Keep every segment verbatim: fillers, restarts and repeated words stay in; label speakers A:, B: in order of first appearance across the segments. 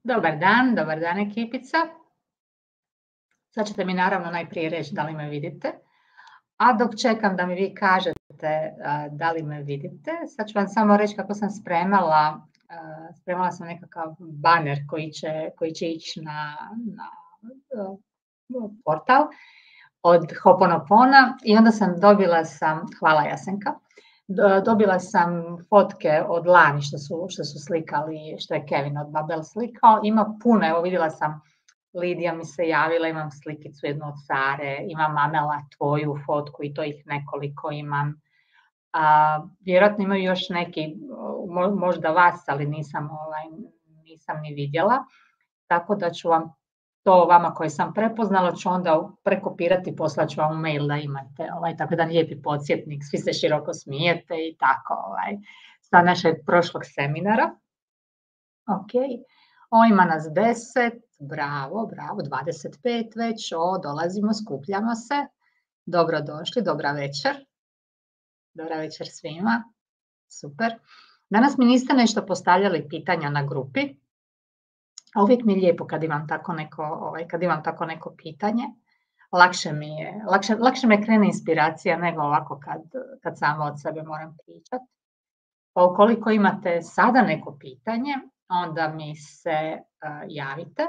A: Dobar dan, dobar dan ekipica. Sad ćete mi naravno najprije reći da li me vidite, a dok čekam da mi vi kažete da li me vidite, sad ću vam samo reći kako sam spremala, spremala sam nekakav baner koji će, koji će ići na, na portal od Ho'oponopona i onda sam dobila sam, hvala Jasenka, dobila sam fotke od lani što su, što su slikali, što je Kevin od Babel slikao. Ima puno, evo vidjela sam, Lidija mi se javila, imam slikicu jednu od Sare, imam Amela tvoju fotku i to ih nekoliko imam. A, vjerojatno imaju još neki, možda vas, ali nisam, ovaj, nisam ni vidjela. Tako da ću vam to vama koje sam prepoznala ću onda prekopirati i poslaću vam mail da imate ovaj, tako da lijepi podsjetnik, svi se široko smijete i tako ovaj, sa našeg prošlog seminara. Ok, o, ima nas deset, bravo, bravo, dvadeset pet već, o, dolazimo, skupljamo se, dobrodošli, dobra večer, dobra večer svima, super. Danas mi niste nešto postavljali pitanja na grupi, a uvijek mi je lijepo kad imam tako neko, ovaj, kad imam tako neko pitanje, lakše mi je, lakše, lakše me krene inspiracija nego ovako kad, kad samo od sebe moram pričati. Pa ukoliko imate sada neko pitanje, onda mi se uh, javite,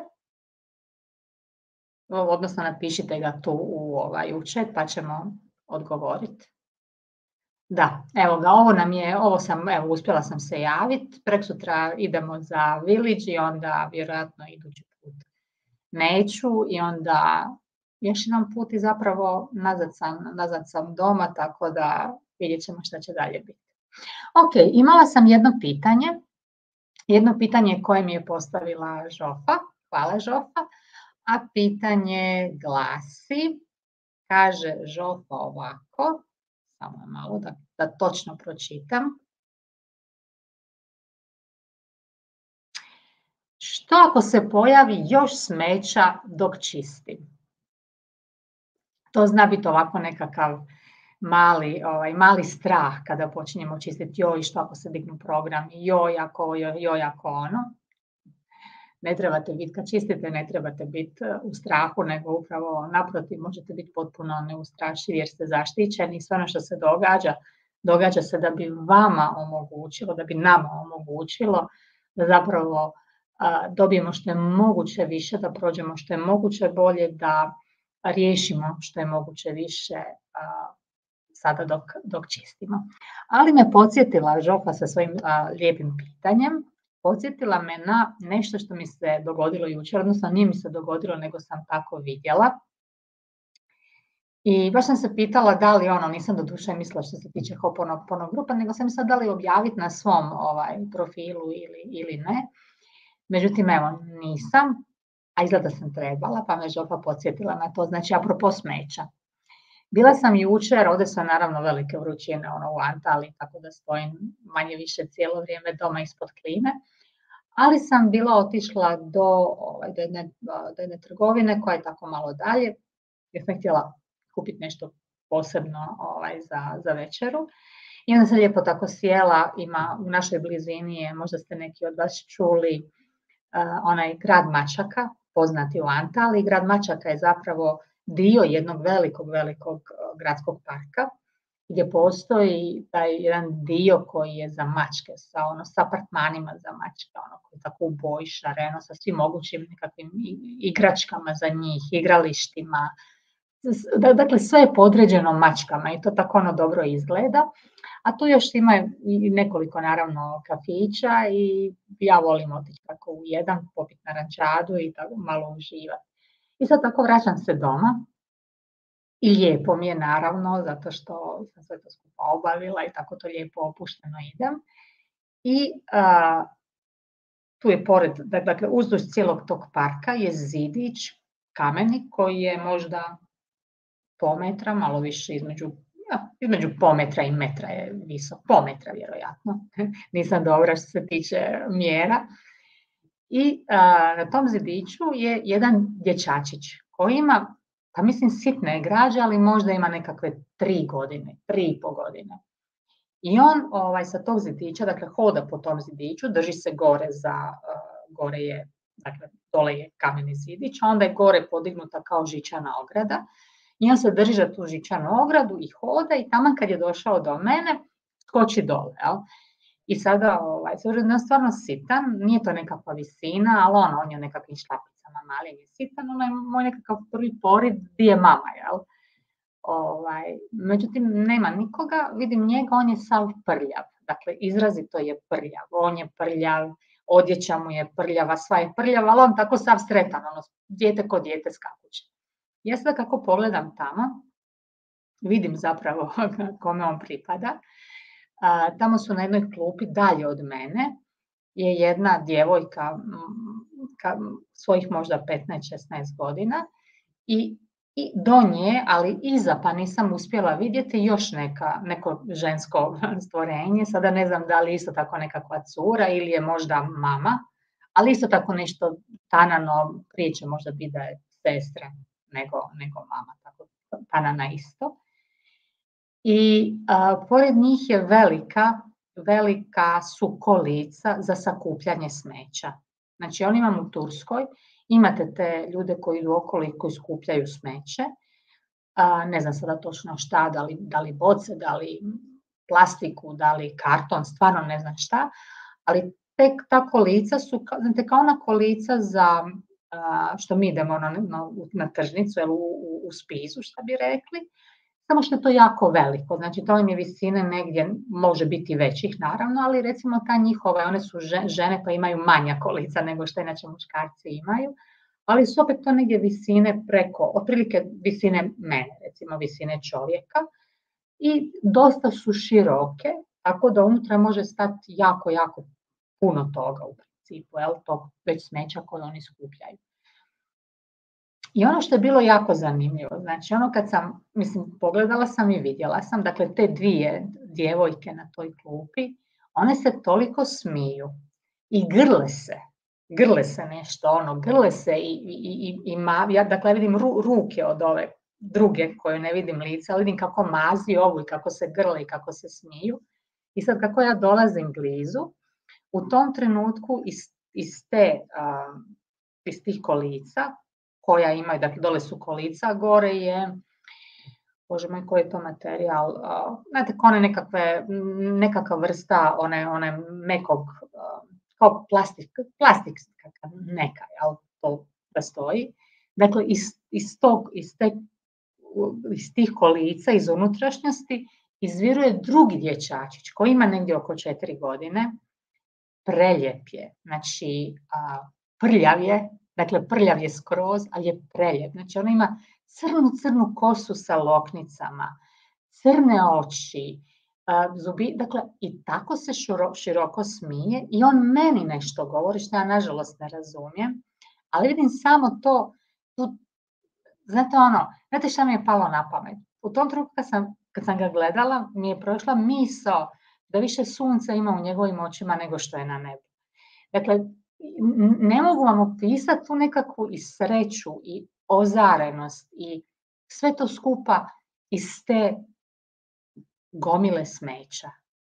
A: odnosno napišite ga tu u, ovaj, u chat pa ćemo odgovoriti. Da, evo ga, ovo nam je, ovo sam, evo, uspjela sam se javiti, preksutra idemo za Village i onda vjerojatno idući put neću i onda još jedan put i zapravo nazad sam, nazad sam doma, tako da vidjet ćemo šta će dalje biti. Ok, imala sam jedno pitanje, jedno pitanje koje mi je postavila Žofa, hvala Žofa, a pitanje glasi, kaže Žofa ovako, samo malo da, da točno pročitam. Što ako se pojavi još smeća dok čistim? To zna biti ovako nekakav mali, ovaj, mali strah kada počinjemo čistiti, joj što ako se dignu program, joj ako, joj, joj ako ono. Ne trebate biti, kad čistite, ne trebate biti u strahu, nego upravo naprotiv možete biti potpuno neustrašivi jer ste zaštićeni. Sve ono što se događa, događa se da bi vama omogućilo, da bi nama omogućilo da zapravo a, dobijemo što je moguće više, da prođemo što je moguće bolje, da riješimo što je moguće više a, sada dok, dok čistimo. Ali me podsjetila Žofa sa svojim a, lijepim pitanjem, podsjetila me na nešto što mi se dogodilo jučer, odnosno nije mi se dogodilo, nego sam tako vidjela. I baš sam se pitala da li ono, nisam do duše mislila što se tiče Ho'oponopono grupa, nego sam mislila da li objaviti na svom ovaj, profilu ili, ili ne. Međutim, evo, nisam, a izgleda sam trebala, pa me Žofa podsjetila na to, znači apropo smeća. Bila sam jučer, ovdje su naravno velike vrućine ono, u Antaliji, tako da stojim manje više cijelo vrijeme doma ispod klime, ali sam bila otišla do, ovaj, do, jedne, do jedne trgovine koja je tako malo dalje, jer sam htjela kupiti nešto posebno ovaj, za, za večeru. I onda sam lijepo tako sjela, ima u našoj blizini je, možda ste neki od vas čuli, uh, onaj grad Mačaka, poznati u Antaliji. Grad Mačaka je zapravo dio jednog velikog, velikog gradskog parka, gdje postoji taj jedan dio koji je za mačke, sa, ono, sa apartmanima za mačke, ono, koji je tako u boji, šareno, sa svim mogućim nekakvim igračkama za njih, igralištima. Dakle, sve je podređeno mačkama i to tako ono dobro izgleda. A tu još ima i nekoliko, naravno, kafića i ja volim otići tako u jedan, popiti na rančadu i tako malo uživati. I sad tako vraćam se doma i lijepo mi je naravno, zato što sam sve to skupa obavila i tako to lijepo opušteno idem. I a, tu je pored, dakle uzduž cijelog tog parka je zidić, kameni koji je možda po metra, malo više između, ja, između po metra i metra je visok, po metra vjerojatno, nisam dobra što se tiče mjera. I a, na tom zidiću je jedan dječačić koji ima, pa mislim sitne građe, ali možda ima nekakve tri godine, tri i po godine. I on ovaj, sa tog zidića, dakle hoda po tom zidiću, drži se gore za, uh, gore je dakle, dole je kameni zidić, a onda je gore podignuta kao žičana ograda. I on se drži za tu žičanu ogradu i hoda i taman kad je došao do mene, skoči dole, jel? I sada, ovaj, s obzirom da je stvarno sitan, nije to nekakva visina, ali ono, on je u nekakvim šlapicama malim i sitan, ono je moj nekakav prvi porid, di je mama, jel? Ovaj, međutim, nema nikoga, vidim njega, on je sav prljav, dakle, izrazito je prljav, on je prljav, odjeća mu je prljava, sva je prljava, ali on tako sav sretan, ono, dijete ko dijete skakuće. Ja sada kako pogledam tamo, vidim zapravo kome on pripada. A, tamo su na jednoj klupi dalje od mene je jedna djevojka ka, svojih možda petnaest šesnaest godina i, i do nje, ali iza, pa nisam uspjela vidjeti još neka, neko žensko stvorenje. Sada ne znam da li isto tako nekakva cura ili je možda mama, ali isto tako nešto tanano, prije će možda biti da je sestra nego, nego mama, tako tanana isto. I a, pored njih je velika, velika su kolica za sakupljanje smeća. Znači, on imam u Turskoj, imate te ljude koji idu okolo i koji skupljaju smeće, a, ne znam sada točno šta, da li, da li boce, da li plastiku, da li karton, stvarno ne znam šta, ali tek ta kolica su, znate, kao ona kolica za, a, što mi idemo na, na, na tržnicu, jel, u, u, u spizu, šta bi rekli, samo što je to jako veliko, znači to im je visine negdje, može biti većih naravno, ali recimo ta njihova, one su žene pa imaju manja kolica nego što inače muškarci imaju, ali su opet to negdje visine preko, otprilike visine mene, recimo visine čovjeka, i dosta su široke, tako da unutra može stati jako, jako puno toga u principu, jel, tog već smeća koje oni skupljaju. I ono što je bilo jako zanimljivo, znači ono kad sam, mislim, pogledala sam i vidjela sam, dakle te dvije djevojke na toj klupi, one se toliko smiju i grle se, grle se nešto, ono, grle se i, i, i, i ma, ja dakle vidim ru, ruke od ove druge koje ne vidim lica, ali vidim kako mazi ovu i kako se grle i kako se smiju. I sad kako ja dolazim blizu, u tom trenutku iz, iz, te, uh, iz tih kolica, koja imaju, dakle dole su kolica, gore je, bože moj, koji je to materijal, uh, znate, one nekakve, nekakva vrsta one, one mekog, uh, kao plastik, plastik neka, jel, to da stoji. Dakle, iz, iz, tog, iz, te, iz tih kolica, iz unutrašnjosti, izviruje drugi dječačić koji ima negdje oko četiri godine, preljep je, znači uh, prljav je, dakle, prljav je skroz, ali je preljep. Znači, ona ima crnu, crnu kosu sa loknicama, crne oči, zubi, dakle, i tako se širo, široko smije i on meni nešto govori, što ja nažalost ne razumijem, ali vidim samo to, tu, znate ono, znate šta mi je palo na pamet? U tom trenutku kad sam, kad sam ga gledala, mi je prošla misao da više sunca ima u njegovim očima nego što je na nebu. Dakle, ne mogu vam opisati tu nekakvu i sreću i ozarenost i sve to skupa iz te gomile smeća.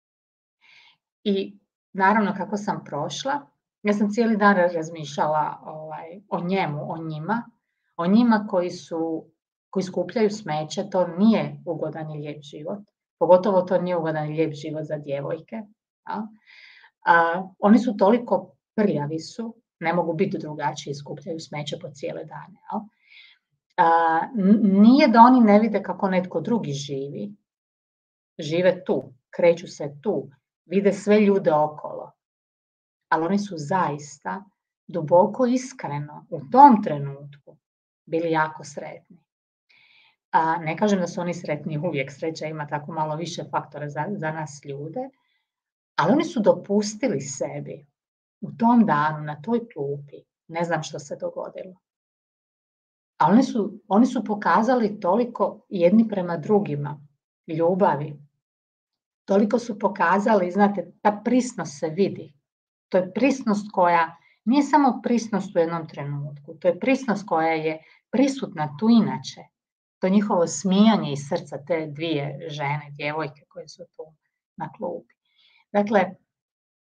A: I naravno kako sam prošla, ja sam cijeli dan razmišljala ovaj, o njemu, o njima, o njima koji su, koji skupljaju smeće, to nije ugodan i lijep život, pogotovo to nije ugodan i lijep život za djevojke. Ja? A, oni su toliko prljavi su, ne mogu biti drugačiji, skupljaju smeće po cijele dane. Jel? A, nije da oni ne vide kako netko drugi živi, žive tu, kreću se tu, vide sve ljude okolo, ali oni su zaista duboko iskreno u tom trenutku bili jako sretni. A, ne kažem da su oni sretni uvijek, sreća ima tako malo više faktora za, za nas ljude, ali oni su dopustili sebi u tom danu, na toj klupi, ne znam što se dogodilo. Ali oni su, oni su pokazali toliko jedni prema drugima, ljubavi. Toliko su pokazali, znate, ta prisnost se vidi. To je prisnost koja nije samo prisnost u jednom trenutku, to je prisnost koja je prisutna tu inače. To je njihovo smijanje iz srca te dvije žene, djevojke koje su tu na klupi. Dakle,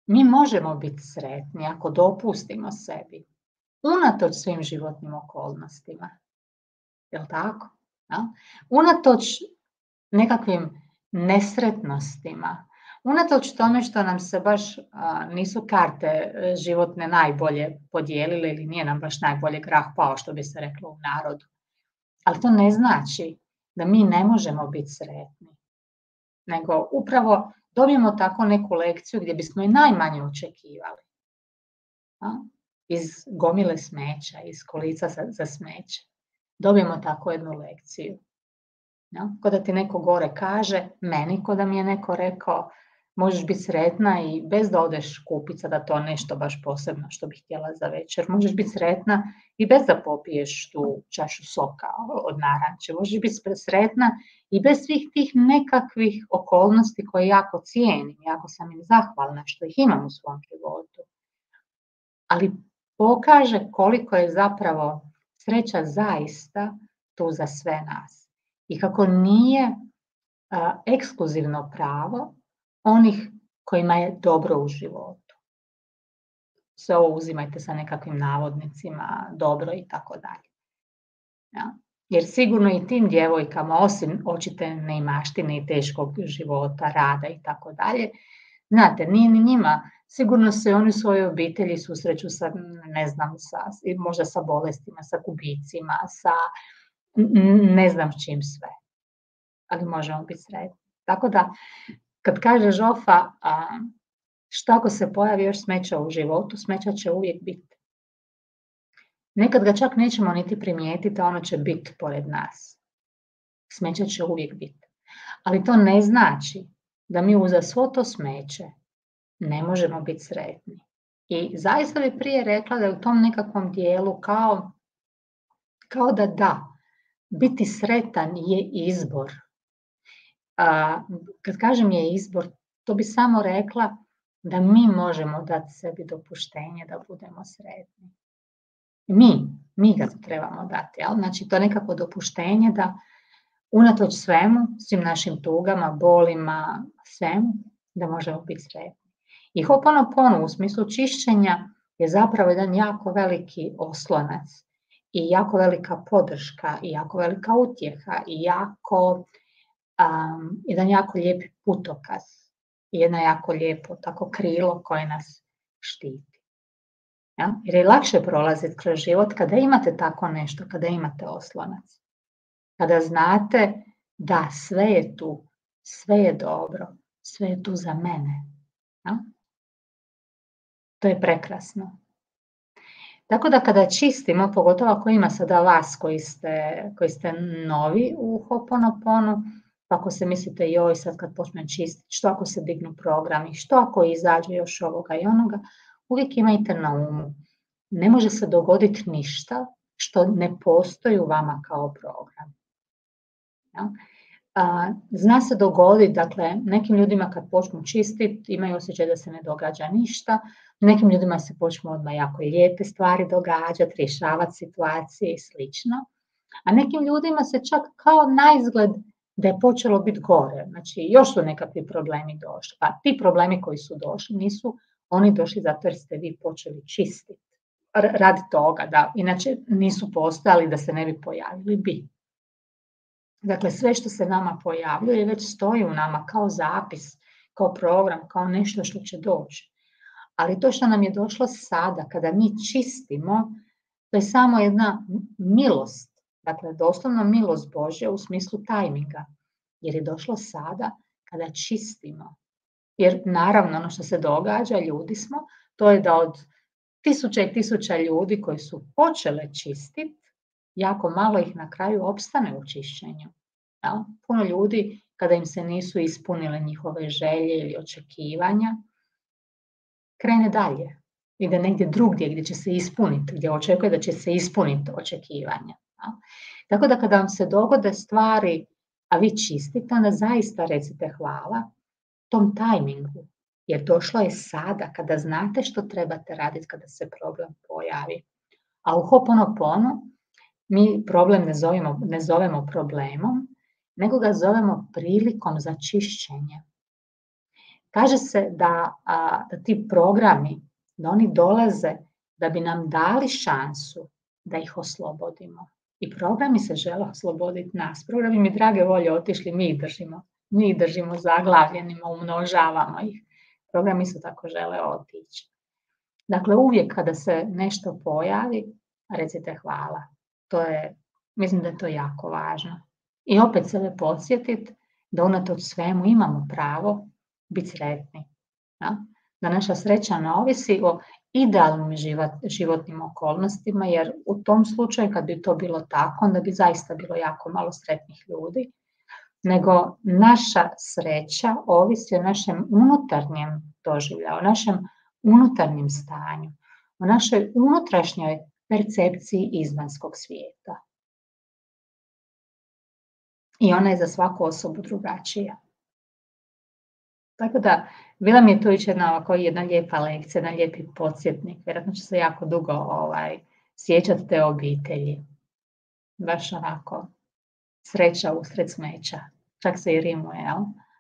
A: Mi možemo biti sretni ako dopustimo sebi, unatoč svim životnim okolnostima. Jel' tako? Ja? Unatoč nekakvim nesretnostima, unatoč tome što nam se baš a, nisu karte životne najbolje podijelile ili nije nam baš najbolje grah pao, što bi se reklo u narodu. Ali to ne znači da mi ne možemo biti sretni. Nego upravo dobijemo tako neku lekciju gdje bismo i najmanje očekivali. A? Iz gomile smeća, iz kolica za, za smeće. Dobijemo tako jednu lekciju. Ja? Ko da ti neko gore kaže, meni ko da mi je neko rekao, možeš biti sretna i bez da odeš kupiti sada to nešto baš posebno što bih htjela za večer. Možeš biti sretna i bez da popiješ tu čašu soka od naranče. Možeš biti sretna i bez svih tih nekakvih okolnosti koje jako cijenim, jako sam im zahvalna što ih imam u svom životu. Ali pokaže koliko je zapravo sreća zaista tu za sve nas. I kako nije a, ekskluzivno pravo onih kojima je dobro u životu. Sve ovo uzimajte sa nekakvim navodnicima, dobro i tako dalje. Ja? Jer sigurno i tim djevojkama, osim očite neimaštine i teškog života, rada i tako dalje, znate, nije ni njima, sigurno se oni u svojoj obitelji susreću sa, ne znam, sa, možda sa bolestima, sa gubicima, sa ne znam s čim sve. Ali možemo biti sretni. Tako da, kad kaže Žofa, a, što ako se pojavi još smeća u životu, smeća će uvijek biti. Nekad ga čak nećemo niti primijetiti, a ono će biti pored nas. Smeća će uvijek biti. Ali to ne znači da mi uza svo to smeće ne možemo biti sretni. I zaista bi prije rekla da je u tom nekakvom dijelu kao, kao da da, biti sretan je izbor. A, kad kažem je izbor, to bi samo rekla da mi možemo dati sebi dopuštenje da budemo sretni. Mi, mi ga trebamo dati. Jel? Znači to nekako dopuštenje da unatoč svemu, svim našim tugama, bolima, svemu, da možemo biti sretni. I Ho'oponopono u smislu čišćenja je zapravo jedan jako veliki oslonac i jako velika podrška i jako velika utjeha i jako Um, jedan jako lijepi putokaz i jedno jako lijepo tako krilo koje nas štiti. Ja? Jer je lakše prolaziti kroz život kada imate tako nešto, kada imate oslonac. Kada znate da sve je tu, sve je dobro, sve je tu za mene. Ja? To je prekrasno. Tako da kada čistimo, pogotovo ako ima sada vas koji ste, koji ste novi u Ho'oponoponu, ako se mislite joj sad kad počnem čistiti, što ako se dignu programi, što ako izađe još ovoga i onoga, uvijek imajte na umu. Ne može se dogoditi ništa što ne postoji u vama kao program. Ja? A, zna se dogoditi, dakle, nekim ljudima kad počnu čistiti imaju osjećaj da se ne događa ništa, nekim ljudima se počnu odmah jako lijepe stvari događati, rješavati situacije i slično, a nekim ljudima se čak kao naizgled da je počelo biti gore, znači još su nekakvi problemi došli, pa ti problemi koji su došli nisu oni došli zato jer ste vi počeli čistiti, radi toga da inače nisu postojali da se ne bi pojavili bi. Dakle, sve što se nama pojavljuje već stoji u nama kao zapis, kao program, kao nešto što će doći. Ali to što nam je došlo sada, kada mi čistimo, to je samo jedna milost. Dakle, doslovno milost Božja u smislu tajminga, jer je došlo sada kada čistimo. Jer naravno ono što se događa, ljudi smo, to je da od tisuća i tisuća ljudi koji su počele čistiti, jako malo ih na kraju opstane u čišćenju. Ja? Puno ljudi, kada im se nisu ispunile njihove želje ili očekivanja, krene dalje. Ide negdje drugdje gdje će se ispuniti, gdje očekuje da će se ispuniti očekivanja. Ja? Tako da kada vam se dogode stvari, a vi čistite, onda zaista recite hvala tom tajmingu. Jer došlo je sada, kada znate što trebate raditi kada se problem pojavi. A u Ho'oponoponu mi problem ne zovemo, ne zovemo problemom, nego ga zovemo prilikom za čišćenje. Kaže se da, a, da ti programi, da oni dolaze da bi nam dali šansu da ih oslobodimo. I programi se žele osloboditi nas. Programi mi drage volje otišli, mi ih držimo. Mi ih držimo zaglavljenima, umnožavamo ih. Programi se tako žele otići. Dakle, uvijek kada se nešto pojavi, recite hvala. To je, mislim da je to jako važno. I opet sebe podsjetiti da unatoč svemu imamo pravo biti sretni. Ja? Da naša sreća ne ovisi o idealnim život, životnim okolnostima, jer u tom slučaju kad bi to bilo tako, onda bi zaista bilo jako malo sretnih ljudi, nego naša sreća ovisi o našem unutarnjem doživljaju, o našem unutarnjem stanju, o našoj unutrašnjoj percepciji izvanjskog svijeta. I ona je za svaku osobu drugačija. Tako da, bila mi je tu jedna, ovako, jedna lijepa lekcija, jedan lijepi podsjetnik. Vjerojatno će se jako dugo ovaj, sjećati te obitelji. Baš onako, sreća usred smeća. Čak se i rimuje, jel?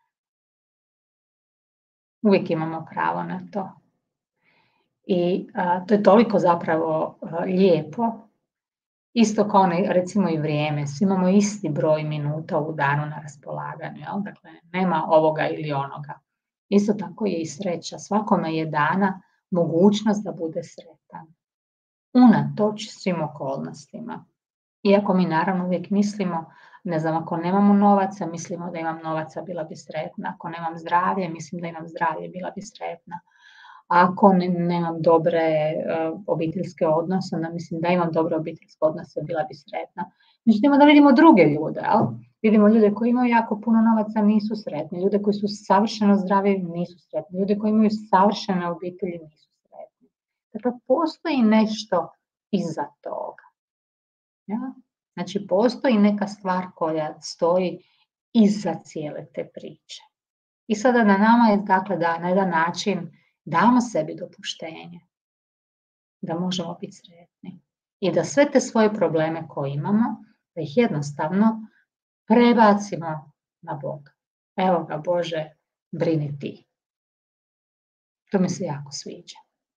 A: Uvijek imamo pravo na to. I a, to je toliko zapravo a, lijepo. Isto kao ne, recimo i vrijeme. Svi imamo isti broj minuta u danu na raspolaganju. Jel? Dakle, nema ovoga ili onoga. Isto tako je i sreća. Svakome je dana mogućnost da bude sretan. Unatoč svim okolnostima. Iako mi naravno uvijek mislimo, ne znam, ako nemamo novaca, mislimo da imam novaca, bila bi sretna. Ako nemam zdravlje, mislim da imam zdravlje, bila bi sretna. Ako ne, nemam dobre uh, obiteljske odnose, onda mislim da imam dobre obiteljske odnose, bila bi sretna. Međutim, da vidimo druge ljude, jel? Vidimo ljude koji imaju jako puno novaca, nisu sretni. Ljude koji su savršeno zdravi, nisu sretni. Ljude koji imaju savršene obitelji, nisu sretni. Dakle, postoji nešto iza toga. Ja? Znači, postoji neka stvar koja stoji iza cijele te priče. I sada na nama je, dakle, da na jedan način damo sebi dopuštenje da možemo biti sretni i da sve te svoje probleme koje imamo, da ih jednostavno prebacimo na Boga. Evo ga, Bože, brini ti. To mi se jako sviđa.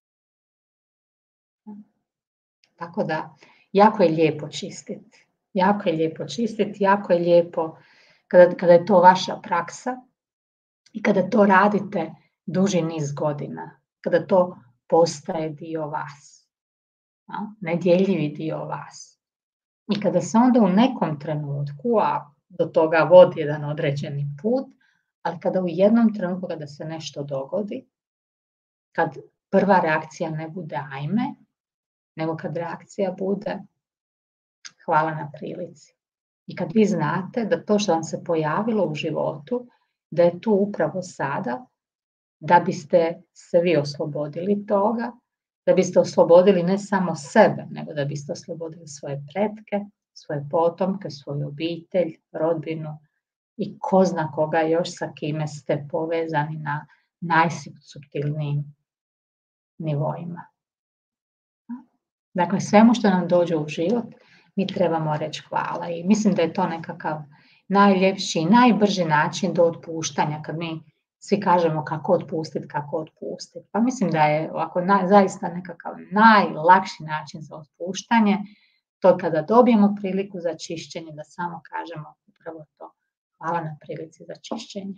A: Tako da, jako je lijepo čistiti. Jako je lijepo čistiti, jako je lijepo kada, kada je to vaša praksa i kada to radite duži niz godina, kada to postaje dio vas, nedjeljivi dio vas. I kada se onda u nekom trenutku, a do toga vodi jedan određeni put, ali kada u jednom trenutku kada se nešto dogodi, kad prva reakcija ne bude ajme, nego kad reakcija bude hvala na prilici. I kad vi znate da to što vam se pojavilo u životu, da je tu upravo sada, da biste se vi oslobodili toga, da biste oslobodili ne samo sebe, nego da biste oslobodili svoje pretke, svoje potomke, svoju obitelj, rodbinu i ko zna koga još sa kime ste povezani na najsuptilnijim nivoima. Dakle, svemu što nam dođe u život, mi trebamo reći hvala i mislim da je to nekakav najljepši i najbrži način do otpuštanja, kad mi svi kažemo kako otpustiti, kako otpustiti. Pa mislim da je ovako na, zaista nekakav najlakši način za otpuštanje, to kada dobijemo priliku za čišćenje, da samo kažemo upravo to, hvala na prilici za čišćenje.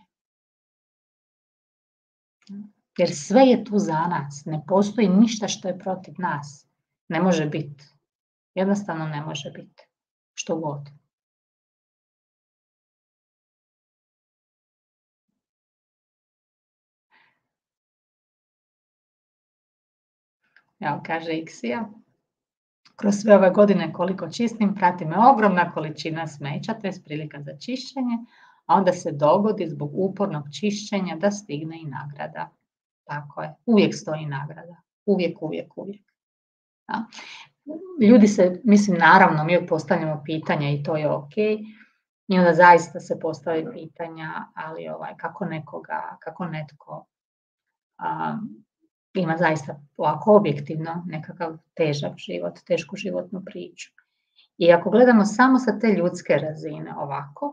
A: Jer sve je tu za nas, ne postoji ništa što je protiv nas. Ne može biti. Jednostavno ne može biti. Što god. Evo, kaže Iksija, kroz sve ove godine koliko čistim, prati me ogromna količina smeća, to je prilika za čišćenje, a onda se dogodi zbog upornog čišćenja da stigne i nagrada. Tako je, uvijek stoji nagrada. Uvijek, uvijek, uvijek. Da. Ljudi se, mislim, naravno, mi postavljamo pitanja i to je ok, i onda zaista se postavi pitanja, ali ovaj, kako nekoga, kako netko um, ima zaista ovako objektivno nekakav težak život, tešku životnu priču. I ako gledamo samo sa te ljudske razine ovako,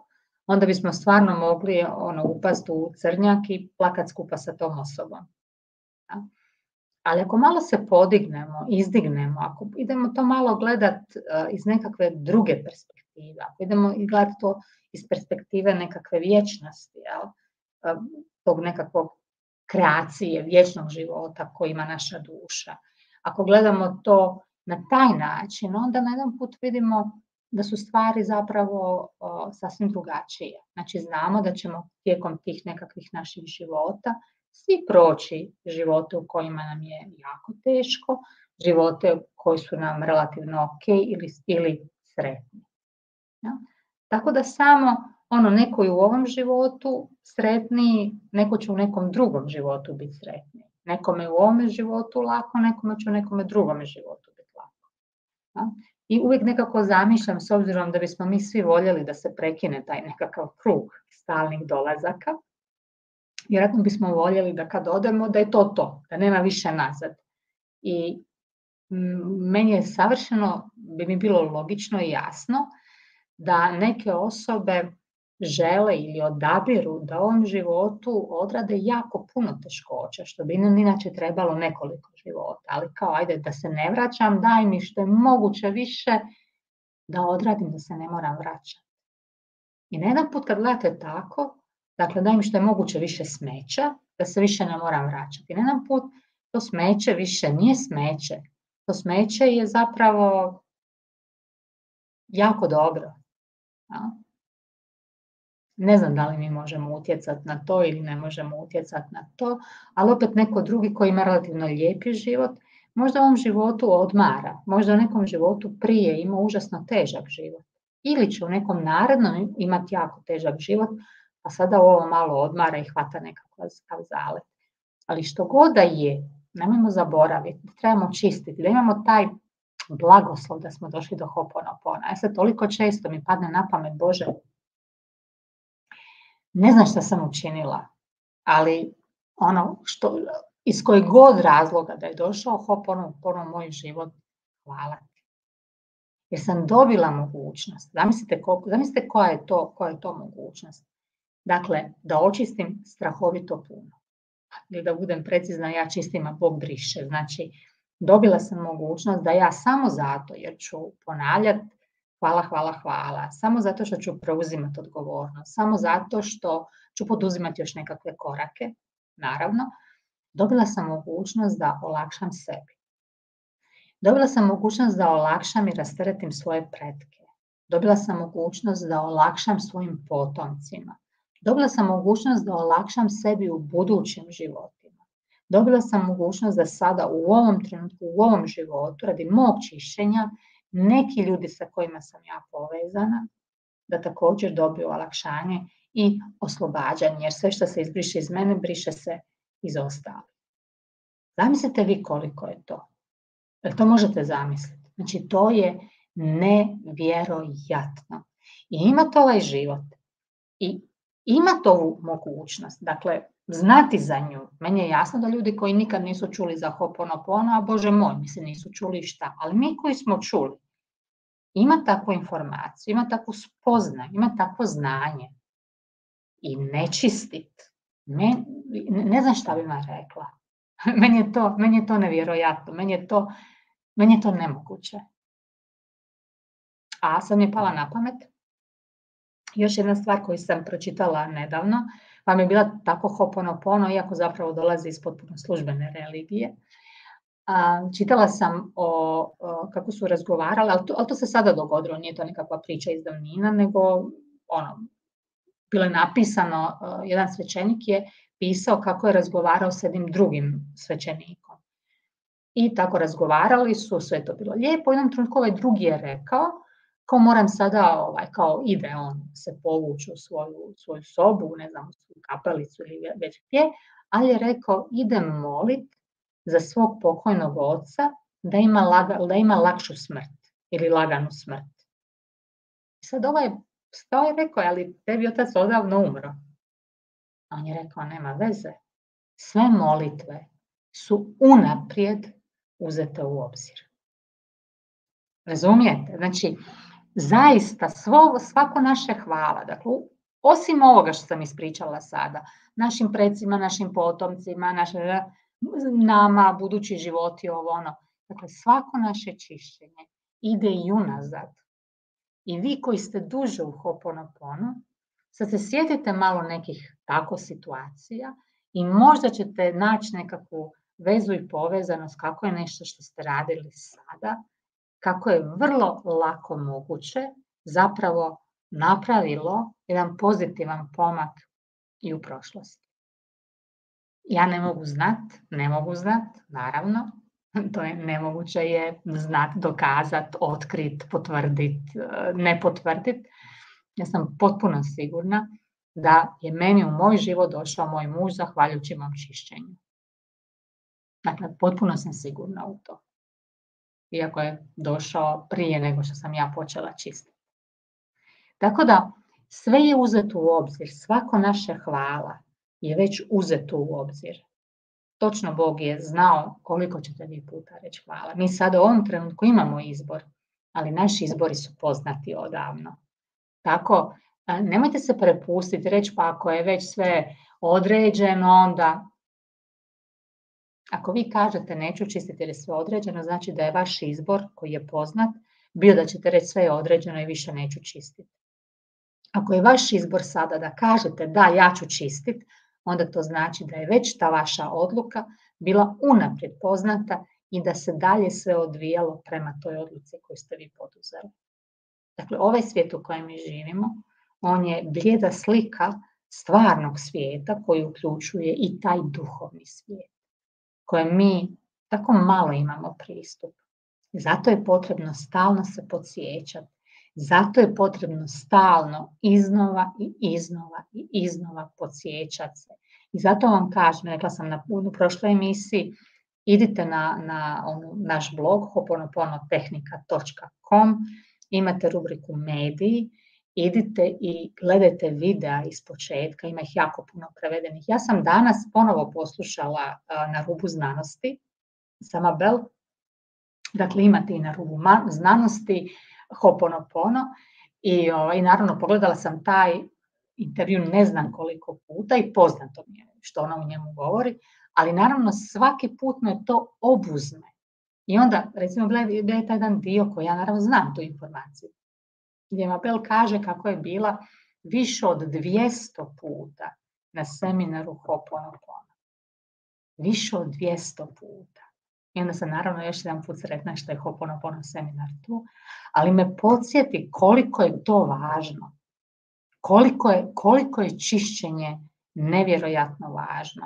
A: onda bismo stvarno mogli ono, upast u crnjak i plakat skupa sa tom osobom. Ja? Ali ako malo se podignemo, izdignemo, ako idemo to malo gledat uh, iz nekakve druge perspektive, ako idemo gledati to iz perspektive nekakve vječnosti, jel? Uh, tog nekakvog kreacije, vječnog života koji ima naša duša. Ako gledamo to na taj način, onda na jedan put vidimo da su stvari zapravo o, sasvim drugačije. Znači znamo da ćemo tijekom tih nekakvih naših života svi proći živote u kojima nam je jako teško, živote koji su nam relativno ok ili, ili sretni. Ja? Tako da samo ono, neko je u ovom životu sretniji, neko će u nekom drugom životu biti sretniji. Nekome u ovome životu lako, nekome će u nekome drugome životu biti lako. Ja? I uvijek nekako zamišljam, s obzirom da bismo mi svi voljeli da se prekine taj nekakav krug stalnih dolazaka, vjerojatno bismo voljeli da kad odemo da je to to, da nema više nazad. I meni je savršeno, bi mi bilo logično i jasno, da neke osobe žele ili odabiru da u ovom životu odrade jako puno teškoća, što bi nam inače trebalo nekoliko života, ali kao ajde da se ne vraćam, daj mi što je moguće više da odradim, da se ne moram vraćati. I na jedan put kad gledate tako, dakle daj mi što je moguće više smeća, da se više ne moram vraćati. I na jedan put to smeće više nije smeće, to smeće je zapravo jako dobro. Ja? Ne znam da li mi možemo utjecati na to ili ne možemo utjecati na to, ali opet neko drugi koji ima relativno lijepi život, možda u ovom životu odmara, možda u nekom životu prije ima užasno težak život. Ili će u nekom narednom imati jako težak život, a sada ovo malo odmara i hvata nekakav zalet. Ali što god da je, nemojmo zaboraviti, trebamo čistiti, da imamo taj blagoslov da smo došli do Ho'oponopona. Ja sad toliko često mi padne na pamet, Bože, ne znam šta sam učinila, ali ono što, iz kojeg god razloga da je došao Ho'oponopono u moj život, hvala ti. Jer sam dobila mogućnost, zamislite, koliko, zamislite koja, je to, koja je to mogućnost. Dakle, da očistim strahovito puno. Ili da budem precizna, ja čistim, a Bog briše. Znači, dobila sam mogućnost da ja samo zato, jer ću ponavljati hvala, hvala, hvala, samo zato što ću preuzimati odgovornost, samo zato što ću poduzimati još nekakve korake, naravno, dobila sam mogućnost da olakšam sebi. Dobila sam mogućnost da olakšam i rasteretim svoje pretke. Dobila sam mogućnost da olakšam svojim potomcima. Dobila sam mogućnost da olakšam sebi u budućim životima. Dobila sam mogućnost da sada u ovom trenutku, u ovom životu, radi mog čišćenja, neki ljudi sa kojima sam ja povezana, da također dobiju olakšanje i oslobađanje, jer sve što se izbriše iz mene, briše se iz ostalih. Zamislite vi koliko je to. Jer to možete zamisliti. Znači, to je nevjerojatno. I imate ovaj život. I imate ovu mogućnost. Dakle, znati za nju. Meni je jasno da ljudi koji nikad nisu čuli za Ho'oponopono, a Bože moj, mi se nisu čuli šta. Ali mi koji smo čuli, ima takvu informaciju, ima takvu spoznaju, ima takvo znanje. I ne čistit. Ne, ne znam šta bi vam rekla. Meni je to, meni je to nevjerojatno. Meni je to, meni je to nemoguće. A sad mi je pala na pamet još jedna stvar koju sam pročitala nedavno, pa mi je bila tako Ho'oponopono, iako zapravo dolazi iz potpuno službene religije. A, čitala sam o, o kako su razgovarali, ali to, ali to se sada dogodilo, nije to nekakva priča iz davnina, nego ono, bilo je napisano, uh, jedan svećenik je pisao kako je razgovarao s jednim drugim svećenikom. I tako razgovarali su, sve to bilo lijepo, u jednom trenutku ovaj drugi je rekao, kao moram sada, ovaj, kao ide on se povući u svoju, svoju sobu, ne znam, u svoju kapelicu ili već gdje, ali je rekao, idem molit za svog pokojnog oca da ima, laga, da ima lakšu smrt ili laganu smrt. I sad ovaj stao i rekao, ali tebi otac odavno umro. A on je rekao, nema veze, sve molitve su unaprijed uzete u obzir. Razumijete? Znači, zaista svo, svako naše hvala, dakle, Osim ovoga što sam ispričala sada, našim precima, našim potomcima, naše, nama, budući životi, ovo ono. Dakle, svako naše čišćenje ide i unazad. I vi koji ste duže u Ho'oponopono, sad se sjetite malo nekih tako situacija i možda ćete naći nekakvu vezu i povezanost kako je nešto što ste radili sada, kako je vrlo lako moguće zapravo napravilo jedan pozitivan pomak i u prošlosti. Ja ne mogu znat, ne mogu znat, naravno, to je nemoguće je znat, dokazat, otkrit, potvrdit, ne potvrdit. Ja sam potpuno sigurna da je meni u moj život došao moj muž zahvaljujući mom čišćenju. Dakle, potpuno sam sigurna u to. Iako je došao prije nego što sam ja počela čistiti. Tako da, sve je uzeto u obzir, svako naše hvala je već uzeto u obzir. Točno Bog je znao koliko ćete vi puta reći hvala. Mi sad u ovom trenutku imamo izbor, ali naši izbori su poznati odavno. Tako, nemojte se prepustiti, reći pa ako je već sve određeno, onda ako vi kažete neću čistiti jer je sve određeno, znači da je vaš izbor koji je poznat bio da ćete reći sve je određeno i više neću čistiti. Ako je vaš izbor sada da kažete da ja ću čistiti, onda to znači da je već ta vaša odluka bila unaprijed poznata i da se dalje sve odvijalo prema toj odluci koju ste vi poduzeli. Dakle, ovaj svijet u kojem mi živimo, on je blijeda slika stvarnog svijeta koji uključuje i taj duhovni svijet, kojem mi tako malo imamo pristup. Zato je potrebno stalno se podsjećati. Zato je potrebno stalno iznova i iznova i iznova podsjećati se. I zato vam kažem, rekla sam na u prošloj emisiji, idite na, na onu, naš blog ho'oponoponotehnika točka com, imate rubriku mediji, idite i gledajte videa iz početka, ima ih jako puno prevedenih. Ja sam danas ponovo poslušala Na rubu znanosti, sama Bel, dakle imate i Na rubu znanosti, Ho'oponopono i, i naravno pogledala sam taj intervju ne znam koliko puta i poznato mi je što ona u njemu govori, ali naravno svaki put me to obuzme. I onda, recimo, gledaj je taj jedan dio koji ja naravno znam tu informaciju, gdje Mabel kaže kako je bila više od dvjesto puta na seminaru Ho'oponopono. Više od dvjesto puta. I onda sam naravno još jedan put sretna što je Ho'oponopono seminar tu, ali me podsjeti koliko je to važno, koliko je, koliko je čišćenje nevjerojatno važno.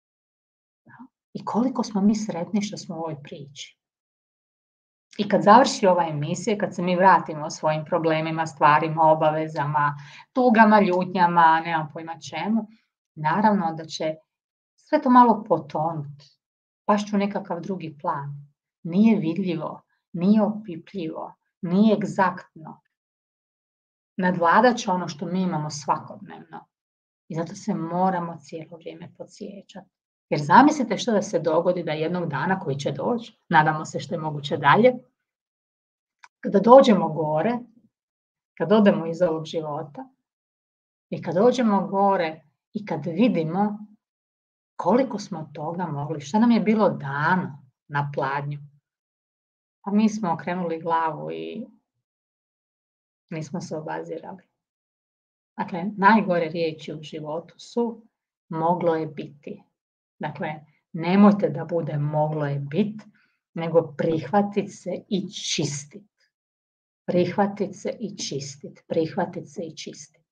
A: I koliko smo mi sretni što smo u ovoj priči. I kad završi ova emisija, kad se mi vratimo svojim problemima, stvarima, obavezama, tugama, ljutnjama, nemam pojma čemu, naravno da će sve to malo potonuti. Pašću nekakav drugi plan. Nije vidljivo, nije opipljivo, nije egzaktno. Nadvladat će ono što mi imamo svakodnevno. I zato se moramo cijelo vrijeme podsjećati. Jer zamislite što da se dogodi da jednog dana koji će doći, nadamo se što je moguće dalje, kada dođemo gore, kad odemo iz ovog života i kad dođemo gore i kad vidimo koliko smo toga mogli, šta nam je bilo dano na pladnju. A mi smo okrenuli glavu i nismo se obazirali. Dakle, najgore riječi u životu su moglo je biti. Dakle, nemojte da bude moglo je biti, nego prihvatiti se i čistiti. Prihvatiti se i čistiti. Prihvatiti se i čistiti.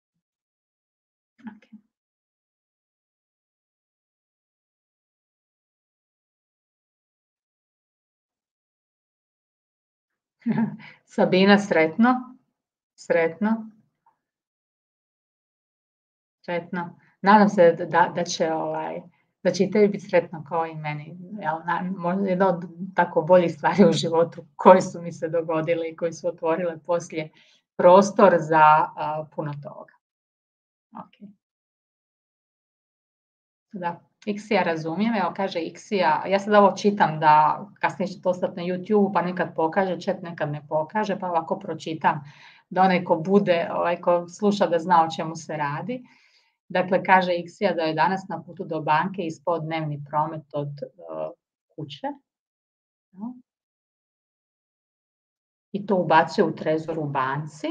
A: Okay. Sabina, sretno. Sretno. Sretno. Nadam se da, da će ovaj, da će i tebi biti sretno kao i meni. Možda jedna od tako boljih stvari u životu koje su mi se dogodile i koje su otvorile poslije prostor za uh, puno toga. Okay. Da. Iksija razumijem, evo kaže Iksija, ja sad ovo čitam da kasnije će to ostati na YouTube, pa nekad pokaže chat, nekad ne pokaže, pa ovako pročitam da onaj ko bude, ovaj, ko sluša da zna o čemu se radi. Dakle, kaže Iksija da je danas na putu do banke ispao dnevni promet od uh, kuće. No. I to ubacuje u trezor u banci.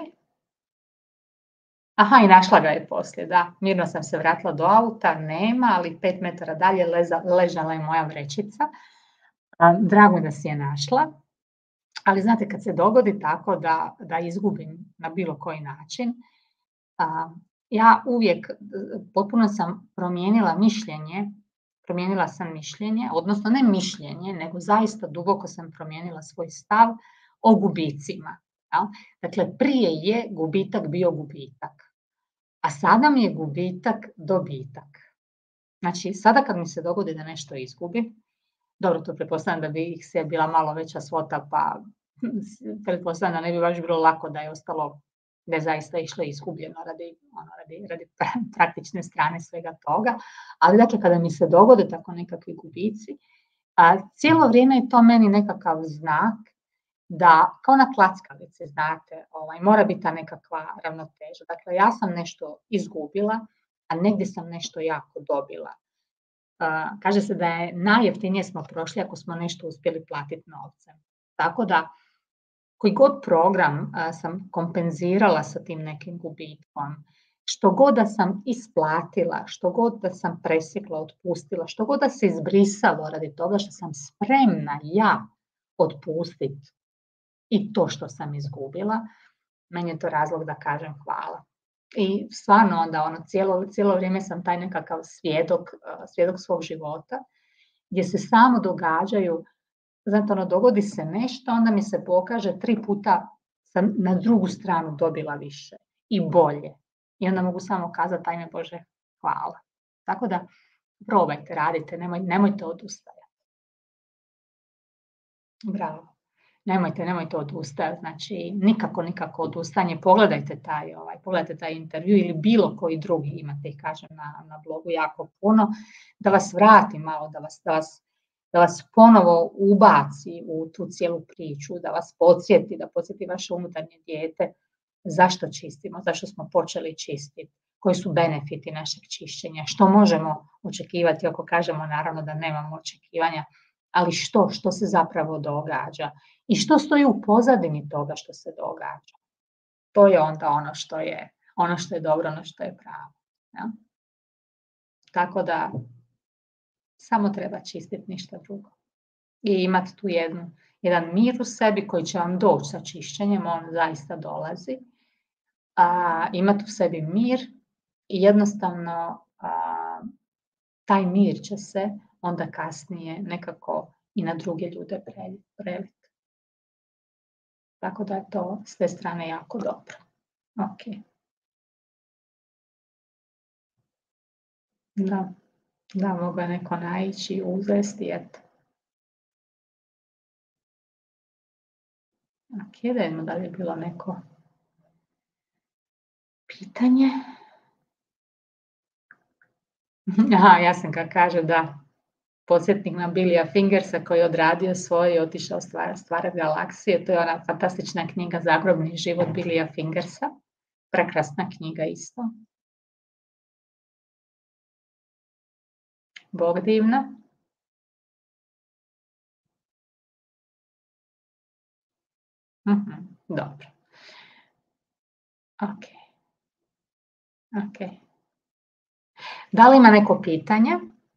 A: Aha, i našla ga je poslije, da. Mirno sam se vratila do auta, nema, ali pet metara dalje leza, ležala je moja vrećica. A, drago da si je našla. Ali znate, kad se dogodi tako da, da izgubim na bilo koji način, a, ja uvijek potpuno sam promijenila mišljenje, promijenila sam mišljenje, odnosno ne mišljenje, nego zaista duboko sam promijenila svoj stav o gubicima. Ja? Dakle, prije je gubitak bio gubitak, a sada mi je gubitak dobitak. Znači, sada kad mi se dogodi da nešto izgubim, dobro, to pretpostavljam da bi ih se bila malo veća svota, pa pretpostavljam da ne bi baš bilo lako da je ostalo, da je zaista išlo izgubljeno radi, ono, radi, radi praktične strane svega toga. Ali dakle, kada mi se dogode tako nekakvi gubici, a, cijelo vrijeme je to meni nekakav znak da, kao na klackavici, znate, ovaj, mora biti ta nekakva ravnoteža. Dakle, ja sam nešto izgubila, a negdje sam nešto jako dobila. Uh, kaže se da je najjeftinije smo prošli ako smo nešto uspjeli platiti novcem. Tako da, koji god program uh, sam kompenzirala sa tim nekim gubitkom, što god da sam isplatila, što god da sam presjekla, otpustila, što god da se izbrisalo radi toga što sam spremna ja otpustiti i to što sam izgubila, meni je to razlog da kažem hvala. I stvarno onda ono, cijelo, cijelo vrijeme sam taj nekakav svjedok, svjedok svog života, gdje se samo događaju, znate, ono, dogodi se nešto, onda mi se pokaže tri puta sam na drugu stranu dobila više i bolje. I onda mogu samo kazati, ajme Bože, hvala. Tako da probajte, radite, nemoj, nemojte odustajati. Bravo. Nemojte, nemojte odustajati, znači nikako, nikako odustanje. Pogledajte taj, ovaj, pogledajte taj intervju ili bilo koji drugi, imate ih, kažem, na, na blogu jako puno, da vas vrati malo, da vas, da vas, da vas ponovo ubaci u tu cijelu priču, da vas podsjeti, da podsjeti vaše unutarnje dijete zašto čistimo, zašto smo počeli čistiti, koji su benefiti našeg čišćenja, što možemo očekivati, ako kažemo naravno da nemamo očekivanja, ali što, što se zapravo događa i što stoji u pozadini toga što se događa. To je onda ono što je, ono što je dobro, ono što je pravo. Ja? Tako da samo treba čistiti, ništa drugo. I imati tu jednu, jedan mir u sebi koji će vam doći sa čišćenjem, on zaista dolazi. A, imati u sebi mir i jednostavno a, taj mir će se onda kasnije nekako i na druge ljude preliti. Tako da je to s te strane jako dobro. Ok. Da, da, mogu je neko naići i uzesti, eto. Ok, da vidimo da li je bilo neko pitanje. Aha, Jasenka kaže da podsjetnik na Billya Fingersa koji je odradio svoj i otišao stvarati stvar galaksije. To je ona fantastična knjiga Zagrobni život Billya Fingersa. Prekrasna knjiga isto. Bog divna. Mhm, dobro. Ok. Ok. Da li ima neko pitanje?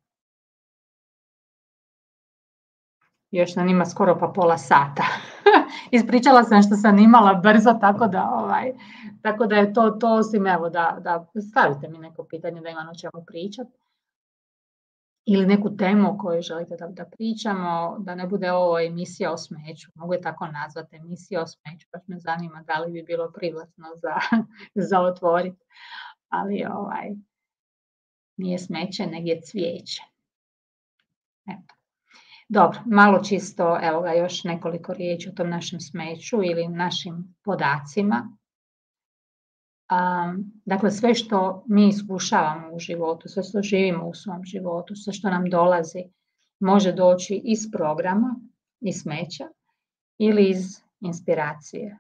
A: Još nam ima skoro pa pola sata. Ispričala sam što sam imala brzo, tako da, ovaj, tako da je to, to osim evo da, da stavite mi neko pitanje da imam o čemu pričati. Ili neku temu o kojoj želite da, da pričamo, da ne bude ovo emisija o smeću. Mogu je tako nazvati, emisija o smeću, baš me zanima da li bi bilo privlačno za, za otvoriti. Ali ovaj, nije smeće, nego je cvijeće. Eto. Dobro, malo čisto, evo ga, još nekoliko riječi o tom našem smeću ili našim podacima. Dakle, sve što mi iskušavamo u životu, sve što živimo u svom životu, sve što nam dolazi, može doći iz programa, iz smeća ili iz inspiracije.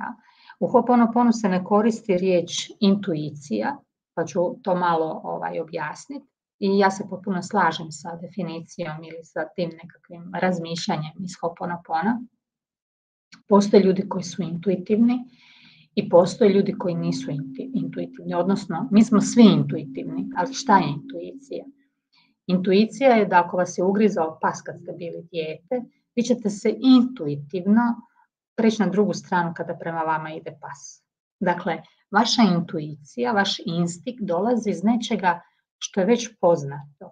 A: U Ho'oponopono se ne koristi riječ intuicija, pa ću to malo ovaj, objasniti. I ja se potpuno slažem sa definicijom ili sa tim nekakvim razmišljanjem iz Ho'oponopona. Postoje ljudi koji su intuitivni i postoje ljudi koji nisu intuitivni, odnosno mi smo svi intuitivni, ali šta je intuicija? Intuicija je da ako vas je ugrizao pas kad ste bili dijete, vi ćete se intuitivno preći na drugu stranu kada prema vama ide pas. Dakle, vaša intuicija, vaš instinkt dolazi iz nečega što je već poznato.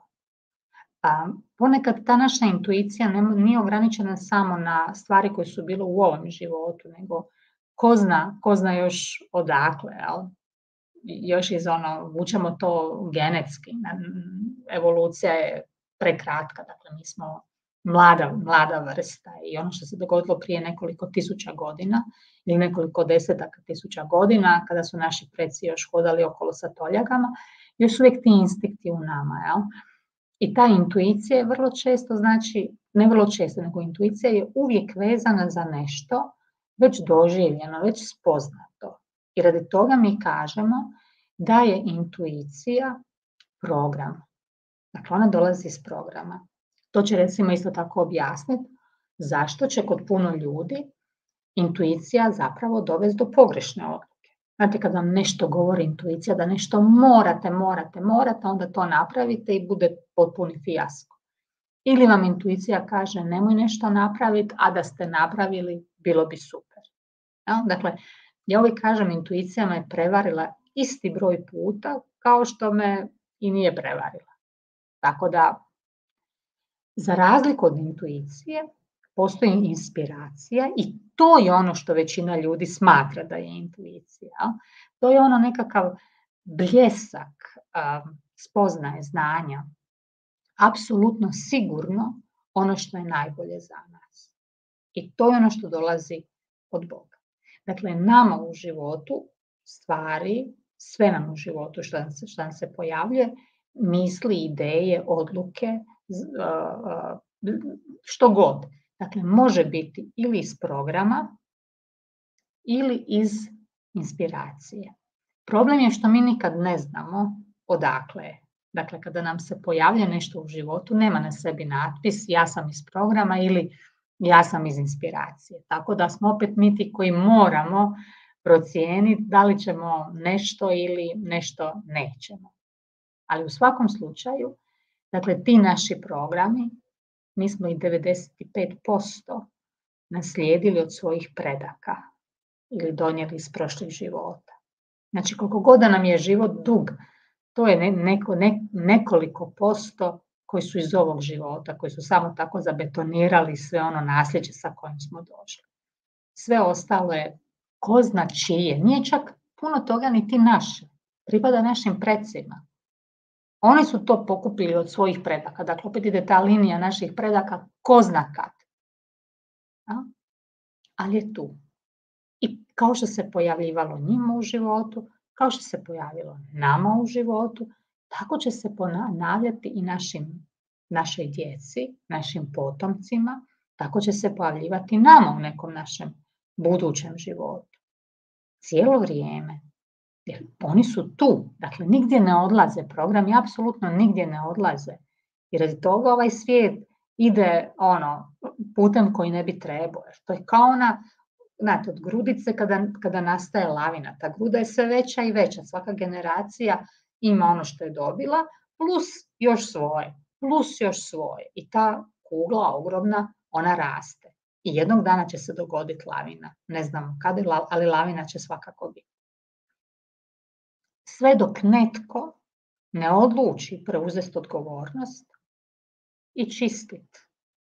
A: A ponekad ta naša intuicija nije ograničena samo na stvari koje su bile u ovom životu, nego ko zna, ko zna još odakle, jel? Još iz ono, vučemo to genetski. Evolucija je prekratka, dakle mi smo mlada, mlada vrsta i ono što se dogodilo prije nekoliko tisuća godina ili nekoliko desetaka tisuća godina, kada su naši preci još hodali okolo sa toljagama, još uvijek ti instinkti u nama, jel? I ta intuicija je vrlo često, znači, ne vrlo često, nego intuicija je uvijek vezana za nešto već doživljeno, već spoznato. I radi toga mi kažemo da je intuicija program. Dakle, ona dolazi iz programa. To će recimo isto tako objasniti zašto će kod puno ljudi intuicija zapravo dovesti do pogrešne odluke. Znate, kad vam nešto govori intuicija, da nešto morate, morate, morate, onda to napravite i bude potpuni fijasko. Ili vam intuicija kaže nemoj nešto napraviti, a da ste napravili, bilo bi super. Ja? Dakle, ja uvijek kažem, intuicija me prevarila isti broj puta kao što me i nije prevarila. Tako da, za razliku od intuicije, postoji inspiracija i to je ono što većina ljudi smatra da je intuicija. To je ono nekakav bljesak um, spoznaje, znanja. Apsolutno sigurno ono što je najbolje za nas. I to je ono što dolazi od Boga. Dakle, nama u životu stvari, sve nam u životu što nam se, što nam se pojavljuje, misli, ideje, odluke, što god. Dakle, može biti ili iz programa ili iz inspiracije. Problem je što mi nikad ne znamo odakle je. Dakle, kada nam se pojavlja nešto u životu, nema na sebi natpis ja sam iz programa ili ja sam iz inspiracije. Tako da smo opet mi ti koji moramo procijeniti da li ćemo nešto ili nešto nećemo. Ali u svakom slučaju, dakle, ti naši programi, mi smo ih devedeset pet posto naslijedili od svojih predaka ili donijeli iz prošlih života. Znači, koliko god da nam je život dug, to je neko, ne, nekoliko posto koji su iz ovog života, koji su samo tako zabetonirali sve ono nasljeđe sa kojim smo došli. Sve ostalo je ko zna čije, nije čak puno toga niti naše, pripada našim precima. Oni su to pokupili od svojih predaka, dakle opet ide ta linija naših predaka, ko zna kad. A? Ali je tu. I kao što se pojavljivalo njima u životu, kao što se pojavilo nama u životu, tako će se ponavljati i našim, našoj djeci, našim potomcima, tako će se pojavljivati nama u nekom našem budućem životu. Cijelo vrijeme. Jer oni su tu, dakle nigdje ne odlaze, programi apsolutno nigdje ne odlaze. I radi toga ovaj svijet ide ono, putem koji ne bi trebao. To je kao ona, znate, od grudice kada, kada nastaje lavina. Ta gruda je sve veća i veća. Svaka generacija ima ono što je dobila, plus još svoje, plus još svoje. I ta kugla ogromna, ona raste. I jednog dana će se dogoditi lavina. Ne znamo kada, ali lavina će svakako biti. Sve dok netko ne odluči preuzeti odgovornost i čistiti.